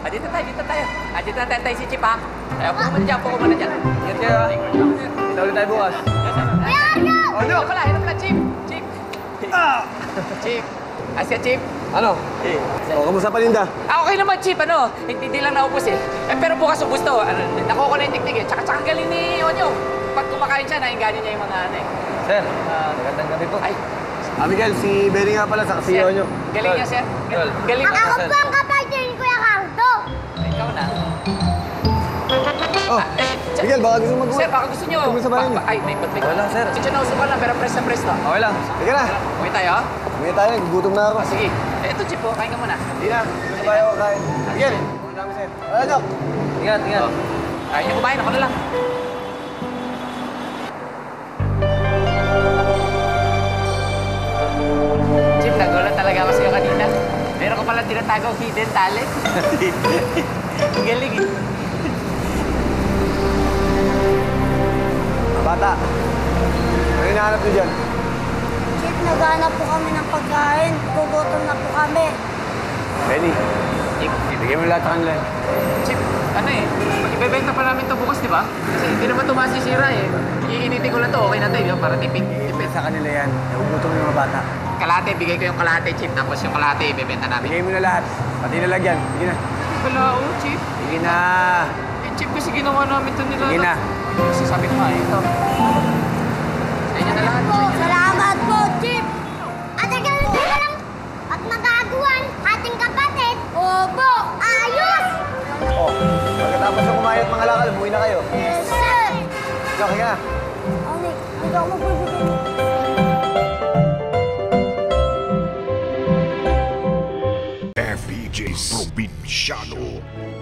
Dito tayo, dito tayo. Dito natin tayo si Chip, ha? Puko mo na dyan. Ingat kayo, ha? Kita ulit tayo bukas. Onyok! Ito pala, Chip. Chip. Chip. Asya, Chip. Ano? Kamusta paninda? Okay naman, Chip. Hindi lang naubos eh. Pero bukas ubos to. Nakuha ko na yung teknik eh. Tsaka galing ni Onyok. Pag kumakain siya, nainganin niya yung mga ano eh. Sir, magandang gabi po. Ay. Miguel, si Benny nga pala sa kasi Onyok. Galing niya, sir. Galing niya. Ako po ang kapatid ni Kuya Cardo. Ikaw na. Oh, Miguel, baka gusto mag-uwi. Sir, baka gusto nyo. Gusto ba niyo? Ay, may ba't. Wala, sir. Chicho na usukan lang, pero press na press to. Okay lang. Sige na. Uwi tayo, ha? Uwi tayo, gugutom na ako. Sige. Ito, Chip, kain ka muna. Hindi na, gusto tayo kain. Miguel, muna kami sir. Onyok. Ingat, ingat. Ayaw niyo kumain, ako na lang. Chip, nagulat talaga ako sa'yo kanina. Meron ko pala tinatagong hidden talent. Galing eh. Bata, ano hinahanap niyo dyan? Chip, naghanap po kami ng pagkain. Gugutom na po kami. Benny, ibigay mo lahat sa kanila. Chip, ano eh, ibebenta pa namin ito bukas, di ba? Kasi hindi naman ito masisira eh. Iinitin ko lang ito, okay na ito, para tipid. Ibigay sa kanila yan. Nagugutom yung mga bata. Kalahati, bigay ko yung kalahati, Chip. Tapos yung kalahati, ibebenta namin. Bigay mo na lahat. Pati nalagyan. Sige na. Wala, Chip. Sige na. Chip, kasi ginawa namin ito nila. Sige na. Kasi sabi ko nga, ito. Sa inyo na lahat. Salamat po, Chip. At ganun na lang. At magagawan ating kapatid. Opo, ayos. Oh, pagkatapos ng kumain at mga lakal, umuwi na kayo. Yes, sir. Okay ka na. Onik, hindi ako magbibigay. FPJ Probinsyano.